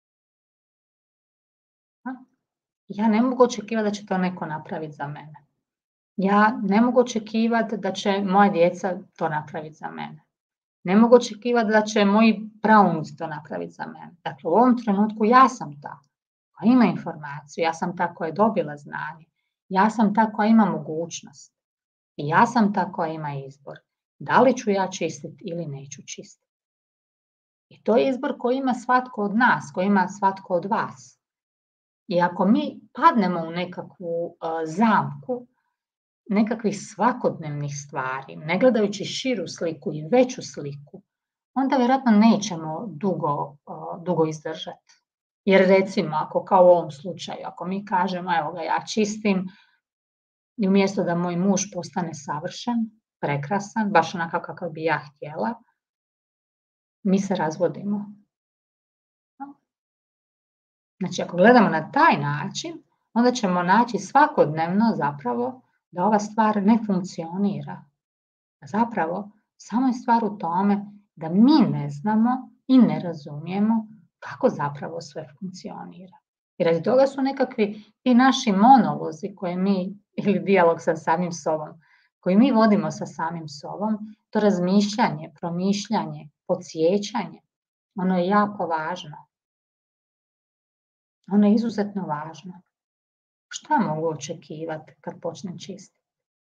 A: Ja ne mogu očekivati da će to neko napraviti za mene. Ja ne mogu očekivati da će moja djeca to napraviti za mene. Ne mogu očekivati da će moji praunuci to napraviti za mene. Dakle, u ovom trenutku ja sam ta koja ima informaciju, ja sam ta koja je dobila znanje, ja sam ta koja ima mogućnost. I ja sam ta koja ima izbor. Da li ću ja čistiti ili neću čistiti. I to je izbor koji ima svatko od nas, koji ima svatko od vas. I ako mi padnemo u nekakvu uh, zamku, nekakvih svakodnevnih stvari, ne gledajući širu sliku i veću sliku, onda vjerojatno nećemo dugo, uh, dugo izdržati. Jer recimo, ako kao u ovom slučaju, ako mi kažemo, evo ga, ja čistim, i umjesto da moj muž postane savršen, prekrasan, baš onakav kakav bi ja htjela, mi se razvodimo. Znači, ako gledamo na taj način, onda ćemo naći svakodnevno zapravo da ova stvar ne funkcionira. Zapravo, samo je stvar u tome da mi ne znamo i ne razumijemo kako zapravo sve funkcionira. I radi toga su nekakvi ti naši monolozi koje mi, ili dijalog sa samim sobom, koji mi vodimo sa samim sobom, to razmišljanje, promišljanje, podsjećanje, ono je jako važno. Ono je izuzetno važno. Šta mogu očekivati kad počnem čistiti?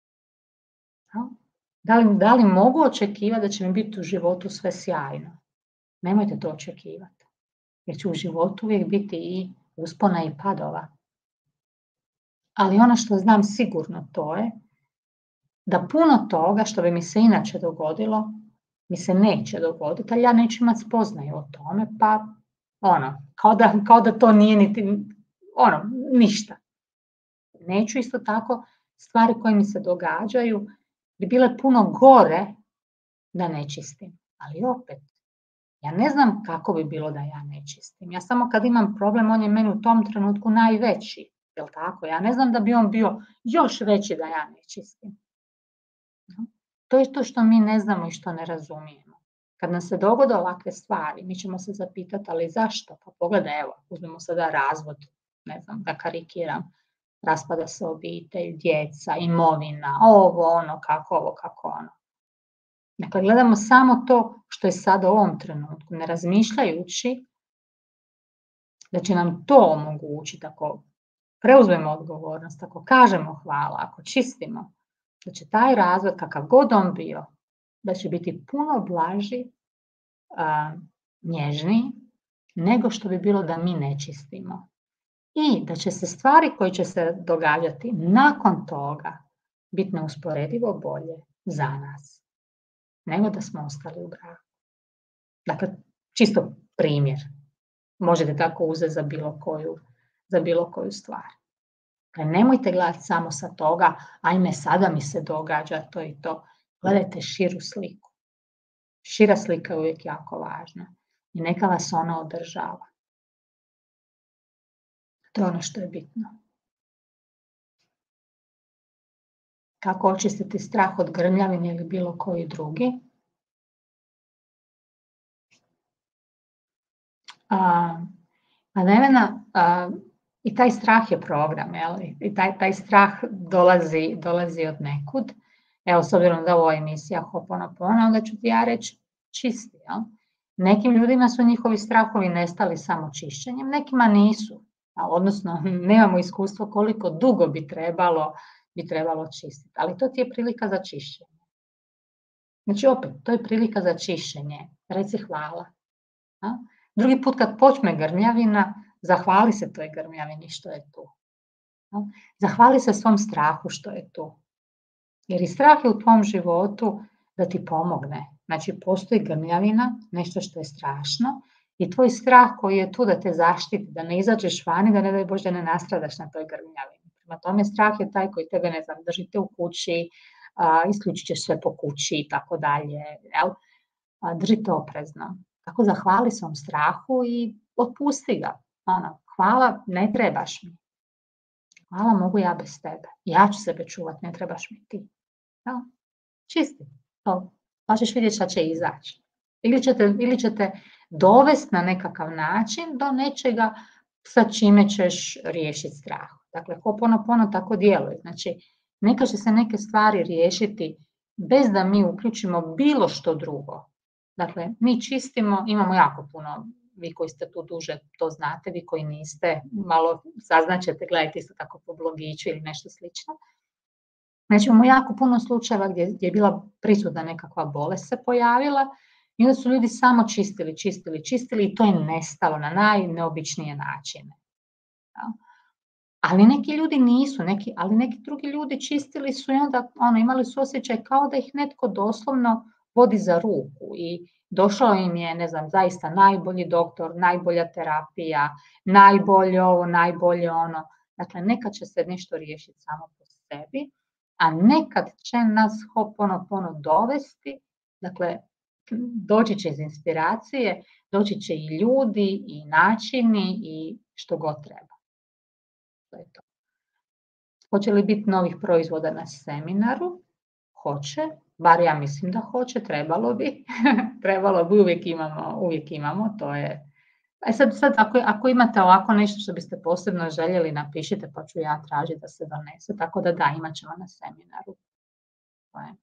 A: Da li, da li mogu očekivati da će mi biti u životu sve sjajno? Nemojte to očekivati. Jer će u životu uvijek biti i uspona i padova. Ali ono što znam sigurno to je da puno toga što bi mi se inače dogodilo, mi se neće dogoditi, ali ja neću imati spoznaju o tome, pa ono, kao da, kao da to nije niti, ono, ništa. Neću isto tako stvari koje mi se događaju bi bile puno gore da ne čistim. Ali opet, ja ne znam kako bi bilo da ja ne čistim. Ja samo kad imam problem, on je meni u tom trenutku najveći. Jel tako? Ja ne znam da bi on bio još veći da ja ne čistim. To je to što mi ne znamo i što ne razumijemo. Kad nam se dogode ovakve stvari, mi ćemo se zapitati, ali zašto? Pa pogledaj, evo, uzmemo sada razvod, ne znam, da karikiram, raspada se obitelj, djeca, imovina, ovo, ono, kako ovo, kako ono. Dakle, gledamo samo to što je sada u ovom trenutku, ne razmišljajući da će nam to omogućiti, ako preuzmemo odgovornost, ako kažemo hvala, ako čistimo, da će taj razvod, kakav god on bio, da će biti puno blaži, a, nježniji, nego što bi bilo da mi ne čistimo. I da će se stvari koje će se događati nakon toga biti neusporedivo bolje za nas, nego da smo ostali u braku. Dakle, čisto primjer. Možete tako uzeti za bilo koju, za bilo koju stvar. Dakle, nemojte gledati samo sa toga, ajme sada mi se događa to i to. Gledajte širu sliku. Šira slika je uvijek jako važna i neka vas ona održava. To je ono što je bitno. Kako očistiti strah od grmljavine ili bilo koji drugi? A, a Nevena, a, i taj strah je program, jel? I taj, taj strah dolazi, dolazi od nekud. Evo, s obzirom da ovo je emisija Ho'oponopono, onda ću ti ja reći čisti. Jel? Nekim ljudima su njihovi strahovi nestali samo čišćenjem, nekima nisu. Odnosno, nemamo iskustvo koliko dugo bi trebalo, bi trebalo čistiti. Ali to ti je prilika za čišćenje. Znači, opet, to je prilika za čišćenje. Reci hvala. A? Drugi put kad počne grmljavina, zahvali se toj grmljavini što je tu. A? Zahvali se svom strahu što je tu. Jer i strah je u tvom životu da ti pomogne. Znači, postoji grmljavina, nešto što je strašno, i tvoj strah koji je tu da te zaštiti, da ne izađeš vani, da ne daj Bože ne nastradaš na toj grmljavini. Prema tome, strah je taj koji tebe, ne znam, držite u kući, a, isključit ćeš sve po kući i tako dalje. Jel? A, držite oprezno. Tako zahvali svom strahu i otpusti ga. Ono, hvala, ne trebaš mi. Hvala, mogu ja bez tebe. Ja ću sebe čuvati, ne trebaš mi ti. Jel? Čisti. To. Pa ćeš vidjeti šta će izaći. Ili ćete, ili ćete dovesti na nekakav način do nečega sa čime ćeš riješiti strah. Dakle, Ho'oponopono tako djeluje. Znači, neka će se neke stvari riješiti bez da mi uključimo bilo što drugo. Dakle, mi čistimo, imamo jako puno, vi koji ste tu duže to znate, vi koji niste, malo saznaćete, gledajte isto tako po blogiću ili nešto slično. Znači imamo jako puno slučajeva gdje, gdje je bila prisutna nekakva bolest se pojavila i onda su ljudi samo čistili, čistili, čistili i to je nestalo na najneobičnije načine. Ja. Ali neki ljudi nisu, neki, ali neki drugi ljudi čistili su i onda ono, imali su osjećaj kao da ih netko doslovno vodi za ruku i došao im je, ne znam, zaista najbolji doktor, najbolja terapija, najbolje ovo, najbolje ono. Dakle, nekad će se nešto riješiti samo po sebi, a nekad će nas Ho'oponopono dovesti, dakle, doći će iz inspiracije, doći će i ljudi, i načini, i što god treba. To je to. Hoće li biti novih proizvoda na seminaru? Hoće, bar ja mislim da hoće, trebalo bi. Trebalo bi, uvijek imamo, uvijek imamo, to je... E sad, sad ako, ako imate ovako nešto što biste posebno željeli, napišite pa ću ja tražiti da se donese, tako da da, imat ćemo na seminaru. To je.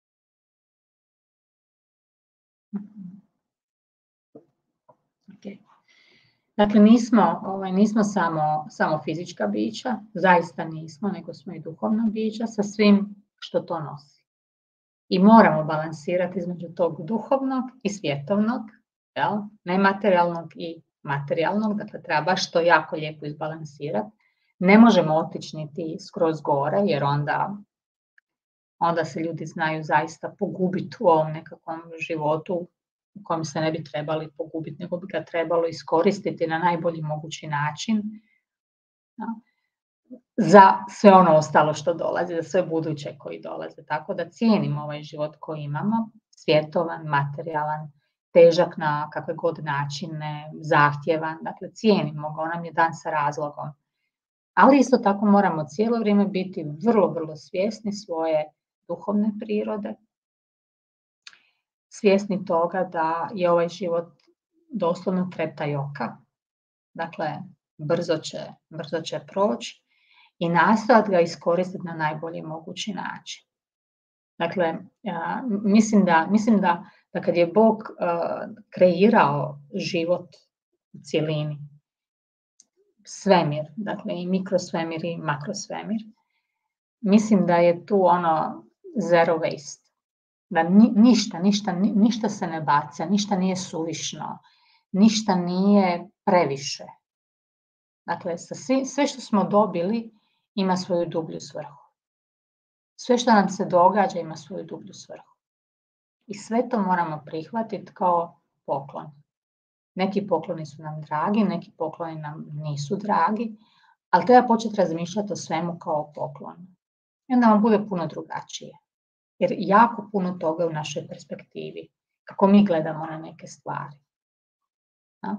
A: Okay. Dakle, nismo, ovaj, nismo samo, samo fizička bića, zaista nismo, nego smo i duhovna bića sa svim što to nosi. I moramo balansirati između tog duhovnog i svjetovnog, jel? Nematerijalnog i materijalnog, dakle treba baš to jako lijepo izbalansirati. Ne možemo otići niti skroz gore, jer onda, onda se ljudi znaju zaista pogubiti u ovom nekakvom životu u kojem se ne bi trebali pogubiti, nego bi ga trebalo iskoristiti na najbolji mogući način za sve ono ostalo što dolazi, za sve buduće koji dolaze. Tako da cijenimo ovaj život koji imamo, svjetovan, materijalan, težak na kakve god načine, zahtjevan, dakle cijenimo ga, on nam je dan sa razlogom. Ali isto tako moramo cijelo vrijeme biti vrlo, vrlo svjesni svoje duhovne prirode, svjesni toga da je ovaj život doslovno treptaj oka, dakle brzo će, brzo će proći i nastojati ga iskoristiti na najbolji mogući način. Dakle, ja, mislim, da, mislim da, da kad je Bog uh, kreirao život u cjelini, svemir, dakle i mikrosvemir i makrosvemir, mislim da je tu ono zero waste. Da ni, ništa, ništa, ništa se ne baca, ništa nije suvišno, ništa nije previše. Dakle, sa svi, sve što smo dobili ima svoju dublju svrhu. Sve što nam se događa ima svoju dublju svrhu. I sve to moramo prihvatiti kao poklon. Neki pokloni su nam dragi, neki pokloni nam nisu dragi, ali treba početi razmišljati o svemu kao poklonu. I onda vam bude puno drugačije. Jer jako puno toga je u našoj perspektivi, kako mi gledamo na neke stvari. A?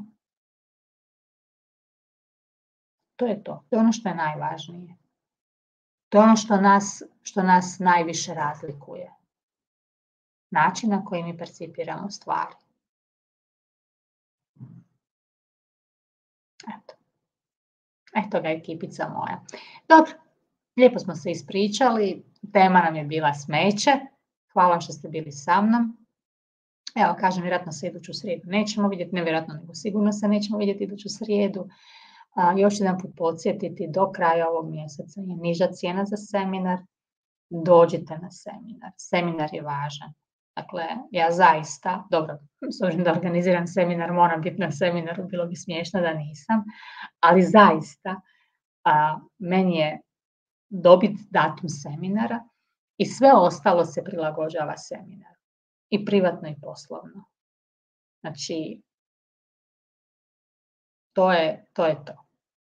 A: To je to. To je ono što je najvažnije. To je ono što nas, što nas najviše razlikuje. Način na koji mi percipiramo stvari. Eto. Eto ga ekipica moja. Dobro, lijepo smo se ispričali. Tema nam je bila smeće. Hvala što ste bili sa mnom. Evo, kažem, vjerojatno se iduću srijedu nećemo vidjeti, ne vjerojatno, nego sigurno se nećemo vidjeti iduću srijedu. A, još jedan put podsjetiti, do kraja ovog mjeseca je niža cijena za seminar. Dođite na seminar. Seminar je važan. Dakle, ja zaista, dobro, s obzirom da organiziram seminar, moram biti na seminaru, bilo bi smiješno da nisam, ali zaista, a, meni je dobiti datum seminara i sve ostalo se prilagođava seminaru. I privatno i poslovno. Znači, to je, to je to.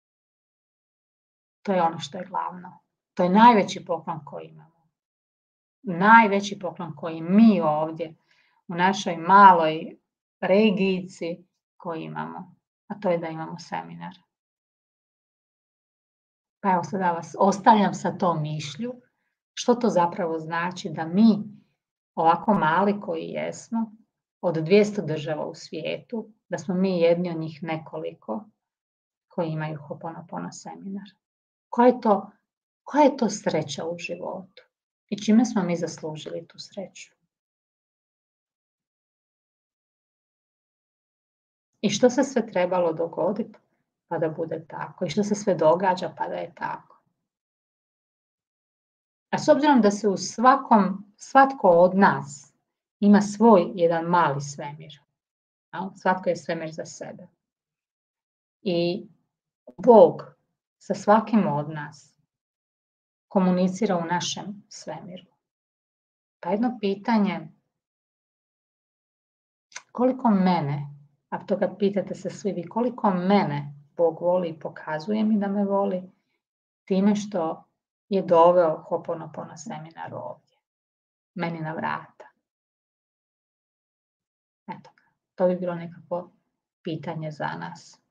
A: To je ono što je glavno. To je najveći poklon koji imamo. Najveći poklon koji mi ovdje u našoj maloj regijici koji imamo. A to je da imamo seminar. Pa evo sada vas ostavljam sa tom mišlju. Što to zapravo znači da mi, ovako mali koji jesmo, od dvjesto država u svijetu, da smo mi jedni od njih nekoliko koji imaju Ho'oponopono seminar. Koja je to, koja je to sreća u životu? I čime smo mi zaslužili tu sreću? I što se sve trebalo dogoditi pa da bude tako? I što se sve događa pa da je tako? A s obzirom da se u svakom, svatko od nas ima svoj jedan mali svemir. Svatko je svemir za sebe. I Bog sa svakim od nas komunicira u našem svemiru. Pa jedno pitanje, koliko mene, a toga pitate se svi vi, koliko mene Bog voli i pokazuje mi da me voli time što je doveo Ho'oponopono seminar ovdje, meni na vrata. Eto, to bi bilo nekako pitanje za nas.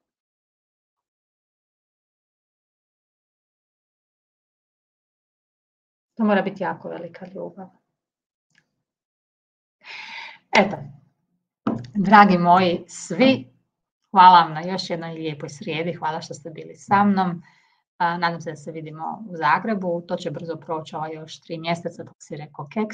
A: To mora biti jako velika ljubav. Eto, dragi moji svi, hvala vam na još jednoj lijepoj srijedi, hvala što ste bili sa mnom. Nadam se da se vidimo u Zagrebu, to će brzo proći ovaj još tri mjeseca, dok si rekao keks.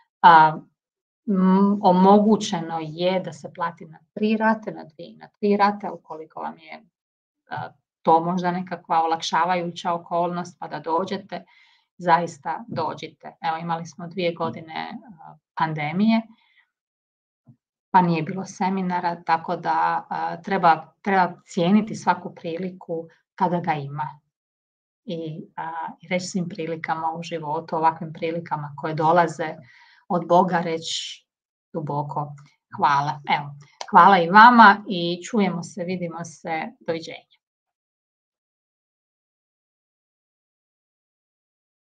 A: Omogućeno je da se plati na tri rate, na dvije i na tri rate, ukoliko vam je to možda nekakva olakšavajuća okolnost pa da dođete, zaista dođite. Evo, imali smo dvije godine pandemije, pa nije bilo seminara, tako da treba, treba cijeniti svaku priliku kada ga ima. I, a, i reći svim prilikama u životu, ovakvim prilikama koje dolaze od Boga, reći duboko hvala. Evo, hvala i vama i čujemo se, vidimo se, doviđenja.